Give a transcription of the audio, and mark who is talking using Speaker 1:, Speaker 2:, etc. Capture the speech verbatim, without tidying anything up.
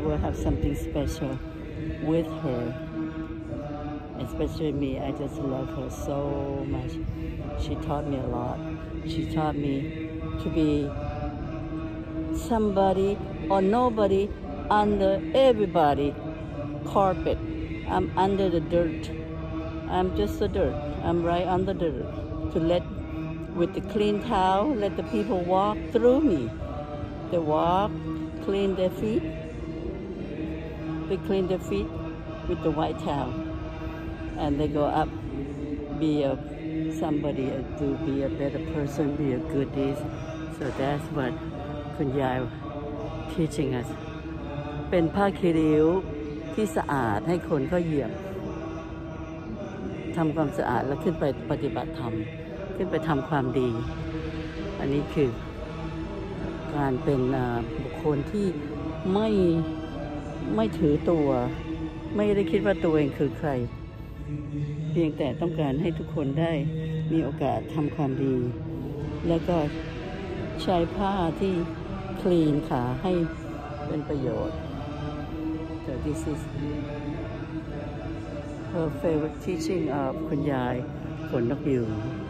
Speaker 1: will have something special with her. Especially me, I just love her so much. She taught me a lot. She taught me to be somebody or nobody under everybody carpet. I'm under the dirt. I'm just the dirt. I'm right on the dirt. To let, with the clean towel, let the people walk through me. They walk, clean their feet. They clean their feet with the white towel. And they go up, be a somebody, to be a better person, be a good deed. So that's what คุณยาย teaching us เป็นผ้าคีริ้วที่สะอาดให้คนเขาเหยียบทำความสะอาดแล้วขึ้นไปปฏิบัติธรรมขึ้นไปทำความดีอันนี้คือการเป็นบุคคลที่ไม่ไม่ถือตัวไม่ได้คิดว่าตัวเองคือใครเพียงแต่ต้องการให้ทุกคนได้มีโอกาสทำความดีแล้วก็ใช้ผ้าที่คลีนขาให้เป็นประโยชน์ so this is her favorite teaching of คุณยายขนนกยูง